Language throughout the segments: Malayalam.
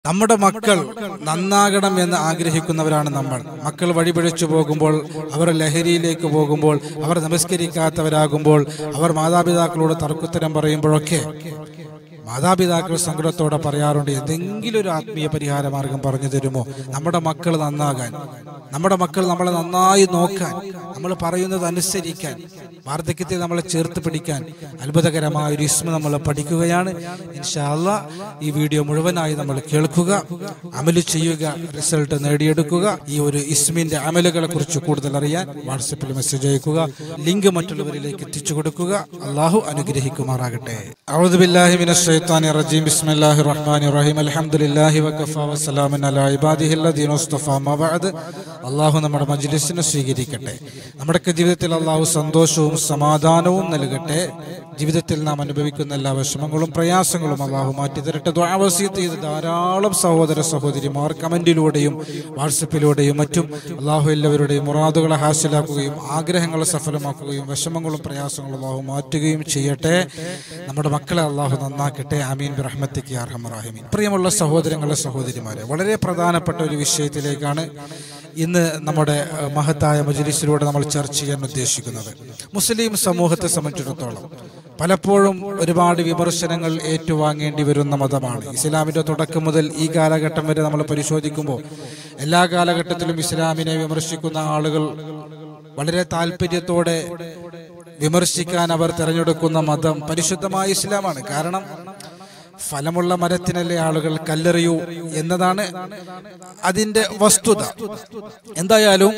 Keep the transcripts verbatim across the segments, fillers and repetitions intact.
നമ്മുടെ മക്കൾ നന്നാകണം എന്ന് ആഗ്രഹിക്കുന്നവരാണ് നമ്മൾ. മക്കൾ വഴിപിഴച്ചു പോകുമ്പോൾ, അവർ ലഹരിയിലേക്ക് പോകുമ്പോൾ, അവർ നമസ്കരിക്കാത്തവരാകുമ്പോൾ, അവർ മാതാപിതാക്കളോട് തർക്കുത്തരം പറയുമ്പോഴൊക്കെ മാതാപിതാക്കൾ സങ്കടത്തോടെ പറയാറുണ്ട്, എന്തെങ്കിലും ഒരു ആത്മീയ പരിഹാര മാർഗം പറഞ്ഞു തരുമോ നമ്മുടെ മക്കൾ നന്നാകാൻ, നമ്മുടെ മക്കൾ നമ്മളെ നന്നായി നോക്കാൻ, നമ്മൾ പറയുന്നത് അനുസരിക്കാൻ, വാർദ്ധക്യത്തെ നമ്മളെ ചേർത്ത് പിടിക്കാൻ. അത്ഭുതകരമായ ഒരു ഇസ്മ നമ്മൾ പഠിക്കുകയാണ്. ഇൻഷാ അല്ലാഹ് ഈ വീഡിയോ മുഴുവനായി നമ്മൾ കേൾക്കുക, അമല് ചെയ്യുക, റിസൾട്ട് നേടിയെടുക്കുക. ഈ ഒരു ഇസ്മിന്റെ അമലുകളെ കുറിച്ച് കൂടുതൽ അറിയാൻ വാട്സപ്പിൽ മെസ്സേജ് അയക്കുക, ലിങ്ക് മറ്റുള്ളവരിലേക്ക് എത്തിച്ചു കൊടുക്കുക. അള്ളാഹു അനുഗ്രഹിക്കുമാറാകട്ടെ. അഊദു ബില്ലാഹി മിനശ് ശൈത്വാനിർ റജീം. ബിസ്മില്ലാഹിർ റഹ്മാനിർ റഹീം. അൽഹംദുലില്ലാഹി വകഫാ വസ്സലാമുൻ അലാ ഇബാദിഹില്ലദീന ഇസ്തഫാ. അമ്മാ ബഅദ്. അള്ളാഹു നമ്മുടെ മജ്ലിസിനെ സ്വീകരിക്കട്ടെ. നമ്മുടെ ജീവിതത്തിൽ അള്ളാഹു സന്തോഷവും സമാധാനവും നൽകട്ടെ. ജീവിതത്തിൽ നാം അനുഭവിക്കുന്ന എല്ലാ വിഷമങ്ങളും പ്രയാസങ്ങളും അള്ളാഹു മാറ്റി തരട്ടെ. ദുആ വസിയത്ത് ചെയ്ത് ധാരാളം സഹോദര സഹോദരിമാർ കമന്റിലൂടെയും വാട്സപ്പിലൂടെയും മറ്റും അള്ളാഹു എല്ലാവരുടെയും മുറാദുകളെ ഹാസിലാക്കുകയും ആഗ്രഹങ്ങളെ സഫലമാക്കുകയും വിഷമങ്ങളും പ്രയാസങ്ങളും അള്ളാഹു മാറ്റുകയും ചെയ്യട്ടെ. നമ്മുടെ മക്കളെ അള്ളാഹു നന്നാക്കട്ടെ. ആമീൻ ബിറഹ്മതിക യാ അർഹമർ റഹീമീൻ. പ്രിയമുള്ള സഹോദരങ്ങളെ സഹോദരിമാരെ, വളരെ പ്രധാനപ്പെട്ട ഒരു വിഷയത്തിലേക്കാണ് ഇന്ന് നമ്മുടെ മഹത്തായ മജ്ലിസിലൂടെ നമ്മൾ ചർച്ച ചെയ്യാൻ ഉദ്ദേശിക്കുന്നത്. മുസ്ലിം സമൂഹത്തെ സംബന്ധിച്ചിടത്തോളം പലപ്പോഴും ഒരുപാട് വിമർശനങ്ങൾ ഏറ്റുവാങ്ങേണ്ടി വരുന്ന മതമാണ് ഇസ്ലാമിന്റെ തുടക്കം മുതൽ ഈ കാലഘട്ടം വരെ നമ്മൾ പരിശോധിക്കുമ്പോൾ എല്ലാ കാലഘട്ടത്തിലും ഇസ്ലാമിനെ വിമർശിക്കുന്ന ആളുകൾ വളരെ താല്പര്യത്തോടെ വിമർശിക്കാൻ അവർ തിരഞ്ഞെടുക്കുന്ന മതം പരിശുദ്ധമായ ഇസ്ലാമാണ്. കാരണം ഫലമുള്ള മരത്തിനല്ലേ ആളുകൾ കല്ലെറിയൂ എന്നതാണ് അതിന്റെ വസ്തുത. എന്തായാലും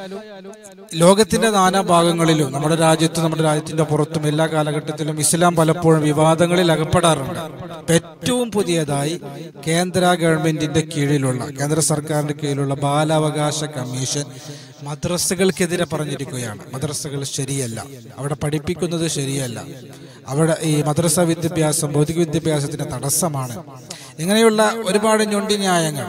ലോകത്തിന്റെ നാനാഭാഗങ്ങളിലും നമ്മുടെ രാജ്യത്തും നമ്മുടെ രാജ്യത്തിന്റെ പുറത്തും എല്ലാ കാലഘട്ടത്തിലും ഇസ്ലാം പലപ്പോഴും വിവാദങ്ങളിൽ അകപ്പെടാറുണ്ട്. ഏറ്റവും പുതിയതായി കേന്ദ്ര ഗവൺമെന്റിന്റെ കീഴിലുള്ള കേന്ദ്ര സർക്കാരിന്റെ കീഴിലുള്ള ബാലാവകാശ കമ്മീഷൻ മദ്രസകൾക്കെതിരെ പറഞ്ഞിരിക്കുകയാണ്. മദ്രസകൾ ശരിയല്ല, അവിടെ പഠിപ്പിക്കുന്നത് ശരിയല്ല, അവിടെ ഈ മദ്രസ വിദ്യാഭ്യാസം ഭൗതിക വിദ്യാഭ്യാസത്തിന് തടസ്സമാണ്. ഇങ്ങനെയുള്ള ഒരുപാട് ഞൊണ്ടി ന്യായങ്ങൾ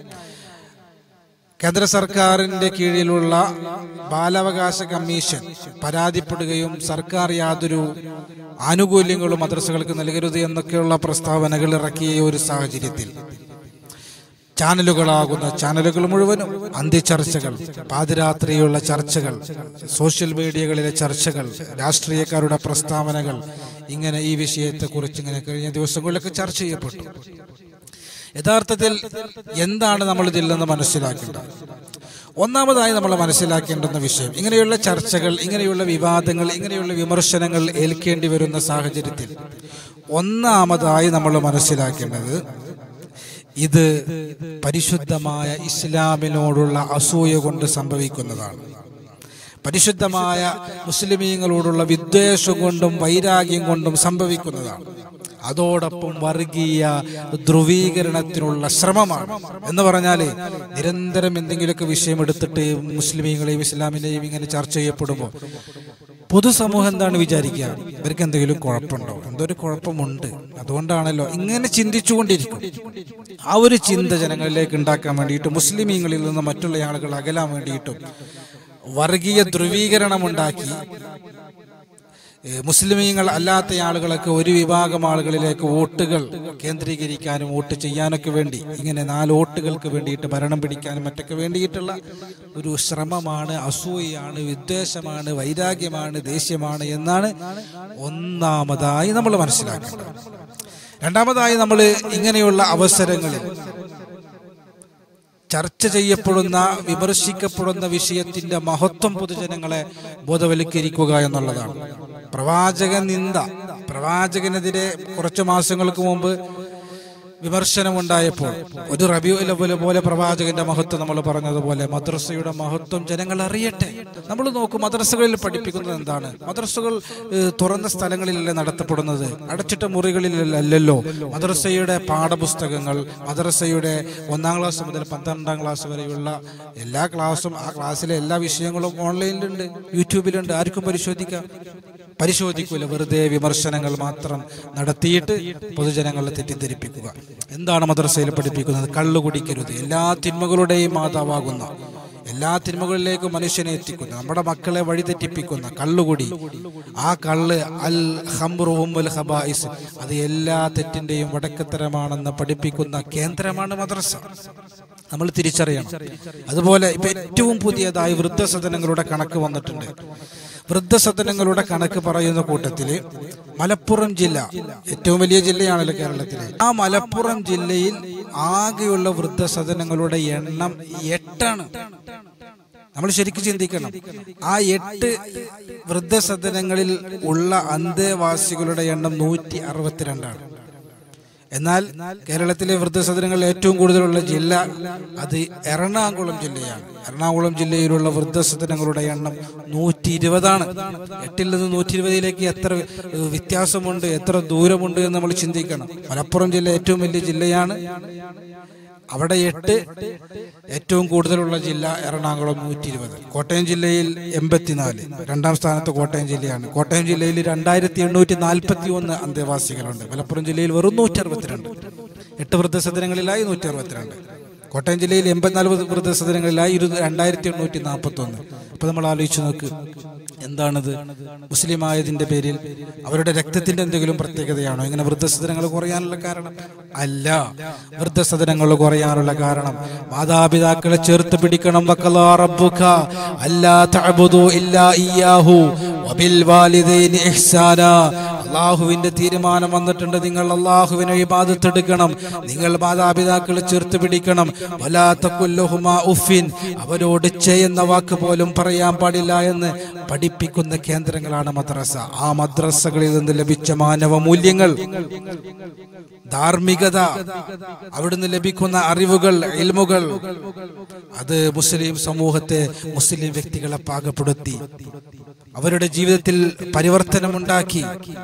കേന്ദ്ര സർക്കാരിന്റെ കീഴിലുള്ള ബാലാവകാശ കമ്മീഷൻ പരാതിപ്പെടുകയും സർക്കാർ യാതൊരു ആനുകൂല്യങ്ങളും മദ്രസകൾക്ക് നൽകരുത് എന്നൊക്കെയുള്ള പ്രസ്താവനകൾ ഇറക്കിയ ഒരു സാഹചര്യത്തിൽ ചാനലുകളാകുന്ന ചാനലുകൾ മുഴുവനും അന്ത്യചർച്ചകൾ, പാതിരാത്രിയുള്ള ചർച്ചകൾ, സോഷ്യൽ മീഡിയകളിലെ ചർച്ചകൾ, രാഷ്ട്രീയക്കാരുടെ പ്രസ്താവനകൾ, ഇങ്ങനെ ഈ വിഷയത്തെക്കുറിച്ച് ഇങ്ങനെ കഴിഞ്ഞ ദിവസങ്ങളിലൊക്കെ ചർച്ച ചെയ്യപ്പെട്ടു. യഥാർത്ഥത്തിൽ എന്താണ് നമ്മൾ ഇതിൽ നിന്ന് മനസ്സിലാക്കേണ്ടത്? ഒന്നാമതായി നമ്മൾ മനസ്സിലാക്കേണ്ടുന്ന വിഷയം, ഇങ്ങനെയുള്ള ചർച്ചകൾ, ഇങ്ങനെയുള്ള വിവാദങ്ങൾ, ഇങ്ങനെയുള്ള വിമർശനങ്ങൾ ഏൽക്കേണ്ടി വരുന്ന സാഹചര്യത്തിൽ ഒന്നാമതായി നമ്മൾ മനസ്സിലാക്കേണ്ടത് ഇത് പരിശുദ്ധമായ ഇസ്ലാമിനോടുള്ള അസൂയ കൊണ്ട് സംഭവിക്കുന്നതാണ്. പരിശുദ്ധമായ മുസ്ലിമീങ്ങളോടുള്ള വിദ്വേഷം കൊണ്ടും വൈരാഗ്യം കൊണ്ടും സംഭവിക്കുന്നതാണ്. അതോടൊപ്പം വർഗീയ ധ്രുവീകരണത്തിനുള്ള ശ്രമമാണ്. എന്ന് പറഞ്ഞാല് നിരന്തരം എന്തെങ്കിലുമൊക്കെ വിഷയം എടുത്തിട്ട് മുസ്ലിമീങ്ങളെയും ഇസ്ലാമിനെയും ഇങ്ങനെ ചർച്ച ചെയ്യപ്പെടുമ്പോൾ പൊതുസമൂഹം എന്താണ് വിചാരിക്കുക? ഇവർക്ക് എന്തെങ്കിലും കുഴപ്പമുണ്ടോ? എന്തോ ഒരു കുഴപ്പമുണ്ട്, അതുകൊണ്ടാണല്ലോ ഇങ്ങനെ ചിന്തിച്ചുകൊണ്ടിരിക്കും. ആ ഒരു ചിന്ത ജനങ്ങളിലേക്ക് ഉണ്ടാക്കാൻ വേണ്ടിയിട്ടും മുസ്ലിമീങ്ങളിൽ നിന്ന് മറ്റുള്ള ആളുകൾ അകലാൻ വേണ്ടിയിട്ടും വർഗീയ ധ്രുവീകരണം ഉണ്ടാക്കി മുസ്ലിമീങ്ങൾ അല്ലാത്ത ആളുകളൊക്കെ ഒരു വിഭാഗം ആളുകളിലേക്ക് വോട്ടുകൾ കേന്ദ്രീകരിക്കാനും വോട്ട് ചെയ്യാനൊക്കെ വേണ്ടി ഇങ്ങനെ നാല് വോട്ടുകൾക്ക് വേണ്ടിയിട്ട് ഭരണം പിടിക്കാനും മറ്റൊക്കെ വേണ്ടിയിട്ടുള്ള ഒരു ശ്രമമാണ്, അസൂയയാണ്, വിദ്വേഷമാണ്, വൈരാഗ്യമാണ്, ദേഷ്യമാണ് എന്നാണ് ഒന്നാമതായി നമ്മൾ മനസ്സിലാക്കേണ്ടത്. രണ്ടാമതായി നമ്മൾ ഇങ്ങനെയുള്ള അവസരങ്ങളിൽ ചർച്ച ചെയ്യപ്പെടുന്ന വിമർശിക്കപ്പെടുന്ന വിഷയത്തിന്റെ മഹത്വം പൊതുജനങ്ങളെ ബോധവൽക്കരിക്കുക എന്നുള്ളതാണ്. പ്രവാചക നിന്ദ, പ്രവാചകനെതിരെ കുറച്ചു മാസങ്ങൾക്ക് മുമ്പ് വിമർശനമുണ്ടായപ്പോൾ ഒരു റബീഉൽ അവ്വൽ പോലെ പ്രവാചകന്റെ മഹത്വം നമ്മൾ പറഞ്ഞതുപോലെ മദ്രസയുടെ മഹത്വം ജനങ്ങൾ അറിയട്ടെ. നമ്മൾ നോക്കും, മദ്രസകളിൽ പഠിപ്പിക്കുന്നത് എന്താണ്? മദ്രസകൾ തുറന്ന സ്ഥലങ്ങളിലല്ലേ നടത്തപ്പെടുന്നത്, അടച്ചിട്ട മുറികളിലല്ലല്ലോ. മദ്രസയുടെ പാഠപുസ്തകങ്ങൾ, മദ്രസയുടെ ഒന്നാം ക്ലാസ് മുതൽ പന്ത്രണ്ടാം ക്ലാസ് വരെയുള്ള എല്ലാ ക്ലാസ്സും, ആ ക്ലാസ്സിലെ എല്ലാ വിഷയങ്ങളും ഓൺലൈനിലുണ്ട്, യൂട്യൂബിലുണ്ട്, ആർക്കും പരിശോധിക്കാം. പരിശോധിക്കൂല, വെറുതെ വിമർശനങ്ങൾ മാത്രം നടത്തിയിട്ട് പൊതുജനങ്ങളെ തെറ്റിദ്ധരിപ്പിക്കുക. എന്താണ് മദ്രസയിൽ പഠിപ്പിക്കുന്നത്? കള്ളു കുടിക്കരുത്, എല്ലാ തിന്മകളുടെയും മാതാവാകുന്ന, എല്ലാ തിന്മകളിലേക്കും മനുഷ്യനെ എത്തിക്കുന്ന, നമ്മുടെ മക്കളെ വഴിതെറ്റിപ്പിക്കുന്ന കള്ളുകുടി, ആ കള്ള് അൽ ഖംറു ഉമ്മുൽ ഖബായിസ്, അത് എല്ലാ തെറ്റിന്റെയും വടക്കത്തരമാണെന്ന് പഠിപ്പിക്കുന്ന കേന്ദ്രമാണ് മദ്രസ. നമ്മൾ തിരിച്ചറിയണം. അതുപോലെ ഇപ്പൊ ഏറ്റവും പുതിയതായി വൃദ്ധസദനങ്ങളുടെ കണക്ക് വന്നിട്ടുണ്ട്. വൃദ്ധസദനങ്ങളുടെ കണക്ക് പറയുന്ന കൂട്ടത്തില് മലപ്പുറം ജില്ല ഏറ്റവും വലിയ ജില്ലയാണല്ലോ കേരളത്തിലെ. ആ മലപ്പുറം ജില്ലയിൽ ആകെയുള്ള വൃദ്ധസദനങ്ങളുടെ എണ്ണം എട്ടാണ്. നമ്മൾ ശരിക്കും ചിന്തിക്കണം. ആ എട്ട് വൃദ്ധസദനങ്ങളിൽ ഉള്ള അന്തേവാസികളുടെ എണ്ണം നൂറ്റി അറുപത്തിരണ്ടാണ്. എന്നാൽ കേരളത്തിലെ വൃദ്ധസദനങ്ങളിൽ ഏറ്റവും കൂടുതലുള്ള ജില്ല അത് എറണാകുളം ജില്ലയാണ്. എറണാകുളം ജില്ലയിലുള്ള വൃദ്ധസദനങ്ങളുടെ എണ്ണം നൂറ്റി ഇരുപതാണ്. എട്ടിൽ നിന്ന് നൂറ്റി ഇരുപതിലേക്ക് എത്ര വ്യത്യാസമുണ്ട്, എത്ര ദൂരമുണ്ട് എന്ന് നമ്മൾ ചിന്തിക്കണം. മലപ്പുറം ജില്ല ഏറ്റവും വലിയ ജില്ലയാണ്, അവിടെ എട്ട്. ഏറ്റവും കൂടുതലുള്ള ജില്ല എറണാകുളം നൂറ്റി ഇരുപത്. കോട്ടയം ജില്ലയിൽ എൺപത്തിനാല്, രണ്ടാം സ്ഥാനത്ത് കോട്ടയം ജില്ലയാണ്. കോട്ടയം ജില്ലയിൽ രണ്ടായിരത്തി എണ്ണൂറ്റി നാൽപ്പത്തി ഒന്ന് അന്തേവാസികളുണ്ട്. മലപ്പുറം ജില്ലയിൽ വെറും നൂറ്റി അറുപത്തിരണ്ട്. എട്ട് വൃദ്ധസദനങ്ങളിലായി നൂറ്റി അറുപത്തിരണ്ട്. കോട്ടയം ജില്ലയിൽ എൺപത്തിനാല് വൃദ്ധസദനങ്ങളിലായി ഇരു രണ്ടായിരത്തി എണ്ണൂറ്റി നാൽപ്പത്തി ഒന്ന്. അപ്പൊ നമ്മൾ ആലോചിച്ച് നോക്ക്, എന്താണത്? മുസ്ലിം ആയതിന്റെ പേരിൽ അവരുടെ രക്തത്തിന്റെ എന്തെങ്കിലും പ്രത്യേകതയാണോ ഇങ്ങനെ വൃദ്ധസദനങ്ങൾ കുറയാനുള്ള കാരണം? അല്ല. വൃദ്ധസദനങ്ങൾ കുറയാനുള്ള കാരണം മാതാപിതാക്കളെ ചേർത്ത് പിടിക്കണം. വഖളാ റബ്ബുക അല്ലാ തഅബുദു ഇല്ലാ ഇയ്യാഹു വബിൽ വാലിദൈനി ഇഹ്സാനാ. അല്ലാഹുവിന്റെ തീരുമാനം വന്നിട്ടുണ്ട്, നിങ്ങൾ അല്ലാഹുവിനെ ഇബാദത്ത് എടുക്കണം, നിങ്ങൾ മാതാപിതാക്കളെ ചേർത്ത് പിടിക്കണം. വലാ തഖുല്ലുഹുമാ ഉഫിൻ, അവരോട് ചെയ്യുന്ന വാക്ക് പോലും പറയാൻ പാടില്ല എന്ന് പഠിപ്പിക്കുന്ന കേന്ദ്രങ്ങളാണ് മദ്രസ. ആ മദ്രസകളിൽ നിന്ന് ലഭിച്ച മാനവ മൂല്യങ്ങൾ, ധാർമ്മികത, അവിടുന്ന് ലഭിക്കുന്ന അറിവുകൾ, ഇൽമുകൾ, അത് മുസ്ലിം സമൂഹത്തെ, മുസ്ലിം വ്യക്തികളെ പാകപ്പെടുത്തി അവരുടെ ജീവിതത്തിൽ പരിവർത്തനമുണ്ടാക്കി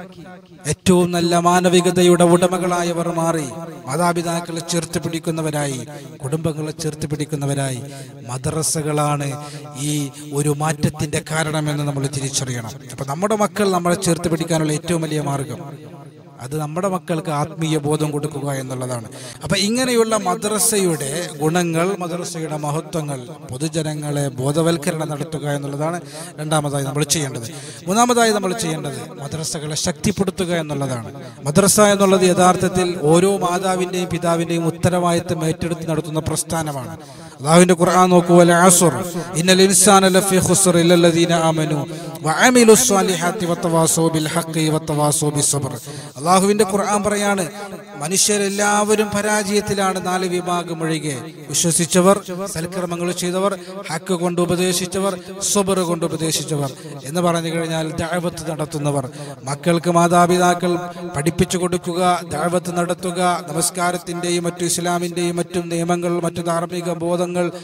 ഏറ്റവും നല്ല മാനവികതയുടെ ഉടമകളായവർ മാറി. മാതാപിതാക്കളെ ചേർത്ത് പിടിക്കുന്നവരായി, കുടുംബങ്ങളെ ചേർത്ത് പിടിക്കുന്നവരായി. മദ്രസകളാണ് ഈ ഒരു മാറ്റത്തിന്റെ കാരണമെന്ന് നമ്മൾ തിരിച്ചറിയണം. അപ്പൊ നമ്മുടെ മക്കൾ നമ്മളെ ചേർത്ത് പിടിക്കാനുള്ള ഏറ്റവും വലിയ മാർഗം അത് നമ്മുടെ മക്കൾക്ക് ആത്മീയ ബോധം കൊടുക്കുക എന്നുള്ളതാണ്. അപ്പൊ ഇങ്ങനെയുള്ള മദ്രസയുടെ ഗുണങ്ങൾ, മദ്രസയുടെ മഹത്വങ്ങൾ പൊതുജനങ്ങളെ ബോധവൽക്കരണം നടത്തുക എന്നുള്ളതാണ് രണ്ടാമതായി നമ്മൾ ചെയ്യേണ്ടത്. മൂന്നാമതായി നമ്മൾ ചെയ്യേണ്ടത് മദ്രസകളെ ശക്തിപ്പെടുത്തുക എന്നുള്ളതാണ്. മദ്രസ എന്നുള്ളത് യഥാർത്ഥത്തിൽ ഓരോ മാതാവിന്റെയും പിതാവിന്റെയും ഉത്തരവാദിത്തം ഏറ്റെടുത്ത് നടത്തുന്ന പ്രസ്ഥാനമാണ്. അല്ലാഹുവിന്റെ ഖുർആൻ നോക്കൂ, വൽ അസ്ർ ഇന്നൽ ഇൻസാന ലഫീ ഖുസ്ർ ഇല്ലല്ലദീന ആമനു വഅമിലുസ് സ്വാലിഹാത്തി വതവാസൗ ബിൽ ഹഖ് വതവാസൗ ബിസ്സബ്ർ. അല്ലാഹുവിന്റെ ഖുർആൻ പറയാണ്, മനുഷ്യരെല്ലാവരും പരാജയത്തിലാണ്, നാല് വിഭാഗം ഒഴികെ. വിശ്വസിച്ചവർ, സൽക്കർമ്മങ്ങൾ ചെയ്തവർ, ഹക്ക് കൊണ്ട് ഉപദേശിച്ചവർ, സബർ കൊണ്ട് ഉപദേശിച്ചവർ എന്ന് പറഞ്ഞു കഴിഞ്ഞാൽ ദഅവത്ത് നടത്തുന്നവർ. മക്കൾക്ക് മാതാപിതാക്കൾ പഠിപ്പിച്ചു കൊടുക്കുക, ദഅവത്ത് നടത്തുക, നമസ്കാരത്തിന്റെയും മറ്റു ഇസ്ലാമിന്റെയും മറ്റും നിയമങ്ങൾ, മറ്റു ധാർമ്മിക ബോധങ്ങൾ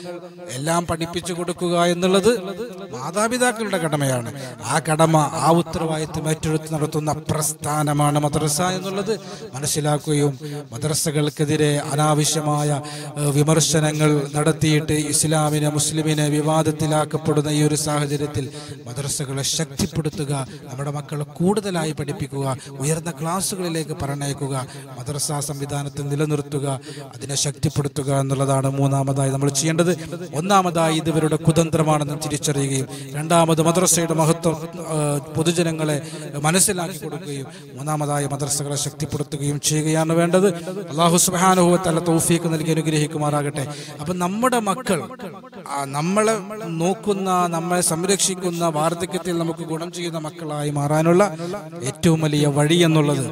എല്ലാം പഠിപ്പിച്ചു കൊടുക്കുക എന്നുള്ളത് മാതാപിതാക്കളുടെ കടമയാണ്. ആ കടമ, ആ ഉത്തരവാദിത്വം ഏറ്റെടുത്ത് നടത്തുന്ന പ്രസ്ഥാനമാണ് മദ്രസ എന്നുള്ളത് മനസ്സിലാക്കുകയും മദ്രസകൾക്കെതിരെ അനാവശ്യമായ വിമർശനങ്ങൾ നടത്തിയിട്ട് ഇസ്ലാമിനെ, മുസ്ലിമിനെ വിവാദത്തിലാക്കപ്പെടുന്ന ഈ ഒരു സാഹചര്യത്തിൽ മദ്രസകളെ ശക്തിപ്പെടുത്തുക, നമ്മുടെ മക്കളെ കൂടുതലായി പഠിപ്പിക്കുക, ഉയർന്ന ക്ലാസ്സുകളിലേക്ക് പറഞ്ഞയക്കുക, മദ്രസ സംവിധാനത്തെ നിലനിർത്തുക, അതിനെ ശക്തിപ്പെടുത്തുക എന്നുള്ളതാണ് മൂന്നാമതായി നമ്മൾ ചെയ്യേണ്ടത്. ഒന്നാമതായി ഇതുവരുടെ കുതന്ത്രമാണെന്ന് തിരിച്ചറിയുകയും രണ്ടാമത് മദ്രസയുടെ മഹത്വം പൊതുജനങ്ങളെ മനസ്സിലാക്കി കൊടുക്കുകയും മൂന്നാമതായി മദ്രസകളെ ശക്തിപ്പെടുത്തുകയും ചെയ്യുകയാണ് വേണ്ടത്. അല്ലാഹു സുബ്ഹാനഹു വ തആല തൗഫീഖ് നൽകി അനുഗ്രഹിക്കുമാറാകട്ടെ. അപ്പൊ നമ്മുടെ മക്കൾ നമ്മളെ നോക്കുന്ന, നമ്മളെ സംരക്ഷിക്കുന്ന, വാർദ്ധക്യത്തിൽ നമുക്ക് ഗുണം ചെയ്യുന്ന മക്കളായി മാറാനുള്ള ഏറ്റവും വലിയ വഴി എന്നുള്ളത്,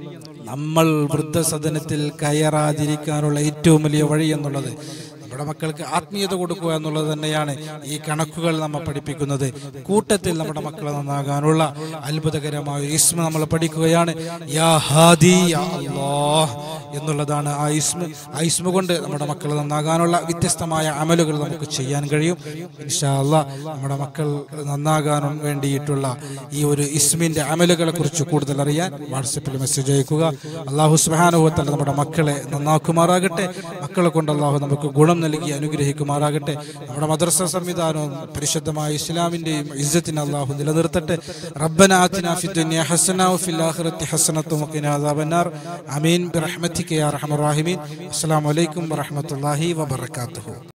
നമ്മൾ വൃദ്ധസദനത്തിൽ കയറാതിരിക്കാനുള്ള ഏറ്റവും വലിയ വഴി എന്നുള്ളത് നമ്മുടെ മക്കൾക്ക് ആത്മീയത കൊടുക്കുക എന്നുള്ളത് തന്നെയാണ് ഈ കണക്കുകൾ നമ്മെ പഠിപ്പിക്കുന്നത്. കൂട്ടത്തിൽ നമ്മുടെ മക്കളെ നന്നാകാനുള്ള അത്ഭുതകരമായ ഒരു ഇസ്മ നമ്മൾ പഠിക്കുകയാണ്. യാ ഹാദി യാ അല്ലാഹ് എന്നുള്ളതാണ് ആ ഇസ്മ. ആ ഇസ്മ കൊണ്ട് നമ്മുടെ മക്കൾ നന്നാകാനുള്ള വ്യത്യസ്തമായ അമലുകൾ നമുക്ക് ചെയ്യാൻ കഴിയും. ഇൻഷാ അല്ലാഹ് നമ്മുടെ മക്കൾ നന്നാകാൻ വേണ്ടിയിട്ടുള്ള ഈ ഒരു ഇസ്മിന്റെ അമലുകളെ കുറിച്ച് കൂടുതൽ അറിയാൻ വാട്സപ്പിൽ മെസ്സേജ് അയക്കുക. അല്ലാഹു സുബ്ഹാനഹു വ തആല നമ്മുടെ മക്കളെ നന്നാക്കുമാറാകട്ടെ. മക്കളെ കൊണ്ട് അല്ലാഹു നമുക്ക് ഗുണം നൽകി അനുഗ്രഹിക്കുമാറാകട്ടെ. നമ്മുടെ മദ്രസ സംവിധാനവും പരിശുദ്ധമായ ഇസ്ലാമിന്റെയും ഇസ്സത്തിനെ അല്ലാഹു നിലനിർത്തട്ടെ. റബ്ബനാ ആതിനാ ഫിദ് ദുനിയ ഹസന വഫിൽ ആഖിറതി ഹസനത വഖിനാ അദാബന്നാർ. ആമീൻ ബിറഹ്മതിക യാ അർഹമർ റഹീമീൻ. അസ്സലാമു അലൈക്കും വറഹ്മത്തുള്ളാഹി വബറകാതുഹു.